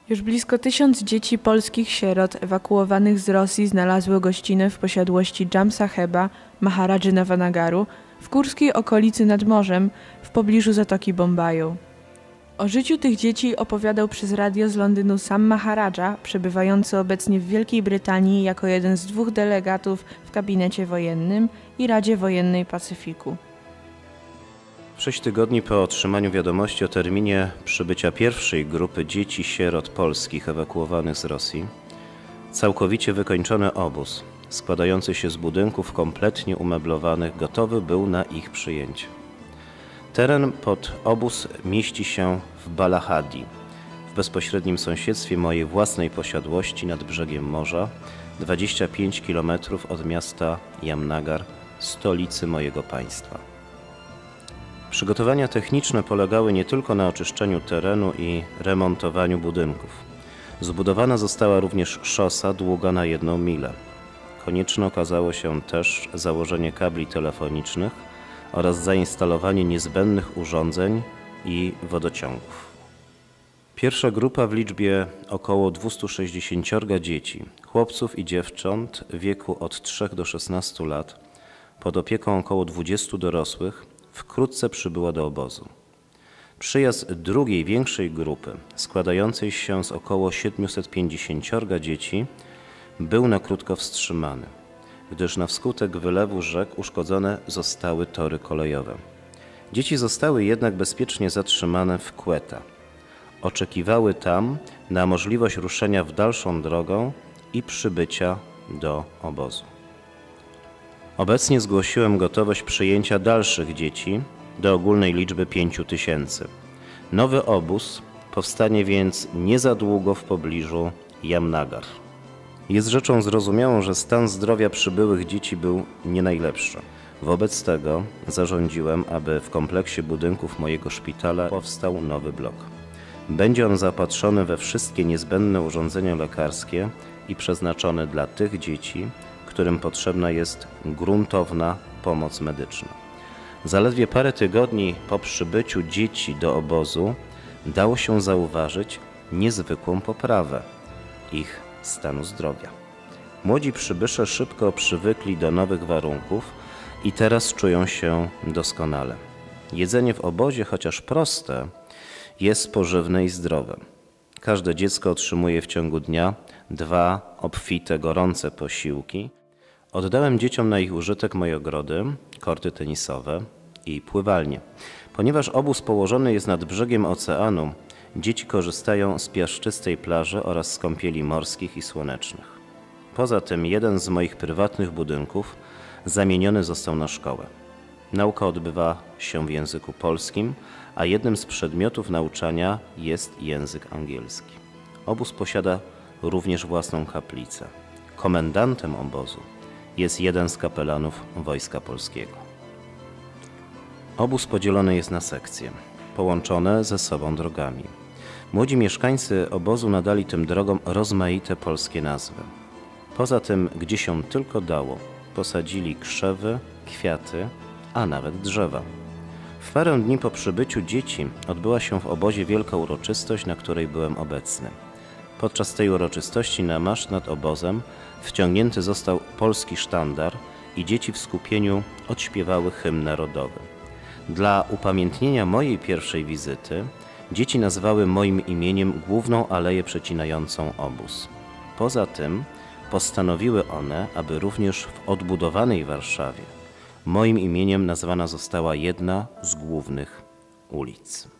Już blisko 1000 dzieci polskich sierot ewakuowanych z Rosji znalazło gościnę w posiadłości Jamsaheba Maharadży Navanagaru w górskiej okolicy nad morzem w pobliżu Zatoki Bombaju. O życiu tych dzieci opowiadał przez radio z Londynu sam Maharadża, przebywający obecnie w Wielkiej Brytanii jako jeden z 2 delegatów w gabinecie wojennym i Radzie Wojennej Pacyfiku. 6 tygodni po otrzymaniu wiadomości o terminie przybycia pierwszej grupy dzieci-sierot polskich ewakuowanych z Rosji, całkowicie wykończony obóz, składający się z budynków kompletnie umeblowanych, gotowy był na ich przyjęcie. Teren pod obóz mieści się w Balahadi, w bezpośrednim sąsiedztwie mojej własnej posiadłości nad brzegiem morza, 25 km od miasta Jamnagar, stolicy mojego państwa. Przygotowania techniczne polegały nie tylko na oczyszczeniu terenu i remontowaniu budynków. Zbudowana została również szosa długa na 1 milę. Konieczne okazało się też założenie kabli telefonicznych oraz zainstalowanie niezbędnych urządzeń i wodociągów. Pierwsza grupa w liczbie około 260 dzieci, chłopców i dziewcząt w wieku od 3 do 16 lat, pod opieką około 20 dorosłych, wkrótce przybyła do obozu. Przyjazd drugiej, większej grupy, składającej się z około 750 dzieci, był na krótko wstrzymany, gdyż na wskutek wylewu rzek uszkodzone zostały tory kolejowe. Dzieci zostały jednak bezpiecznie zatrzymane w Quetta. Oczekiwały tam na możliwość ruszenia w dalszą drogę i przybycia do obozu. Obecnie zgłosiłem gotowość przyjęcia dalszych dzieci do ogólnej liczby 5000. Nowy obóz powstanie więc nie za długo w pobliżu Jamnagar. Jest rzeczą zrozumiałą, że stan zdrowia przybyłych dzieci był nie najlepszy. Wobec tego zarządziłem, aby w kompleksie budynków mojego szpitala powstał nowy blok. Będzie on zaopatrzony we wszystkie niezbędne urządzenia lekarskie i przeznaczony dla tych dzieci, którym potrzebna jest gruntowna pomoc medyczna. Zaledwie parę tygodni po przybyciu dzieci do obozu dało się zauważyć niezwykłą poprawę ich stanu zdrowia. Młodzi przybysze szybko przywykli do nowych warunków i teraz czują się doskonale. Jedzenie w obozie, chociaż proste, jest pożywne i zdrowe. Każde dziecko otrzymuje w ciągu dnia 2 obfite, gorące posiłki. Oddałem dzieciom na ich użytek moje ogrody, korty tenisowe i pływalnie. Ponieważ obóz położony jest nad brzegiem oceanu, dzieci korzystają z piaszczystej plaży oraz z kąpieli morskich i słonecznych. Poza tym jeden z moich prywatnych budynków zamieniony został na szkołę. Nauka odbywa się w języku polskim, a jednym z przedmiotów nauczania jest język angielski. Obóz posiada również własną kaplicę. Komendantem obozu jest jeden z kapelanów Wojska Polskiego. Obóz podzielony jest na sekcje, połączone ze sobą drogami. Młodzi mieszkańcy obozu nadali tym drogom rozmaite polskie nazwy. Poza tym, gdzie się tylko dało, posadzili krzewy, kwiaty, a nawet drzewa. W parę dni po przybyciu dzieci odbyła się w obozie wielka uroczystość, na której byłem obecny. Podczas tej uroczystości na maszt nad obozem wciągnięty został polski sztandar i dzieci w skupieniu odśpiewały hymn narodowy. Dla upamiętnienia mojej pierwszej wizyty dzieci nazwały moim imieniem główną aleję przecinającą obóz. Poza tym postanowiły one, aby również w odbudowanej Warszawie moim imieniem nazwana została jedna z głównych ulic.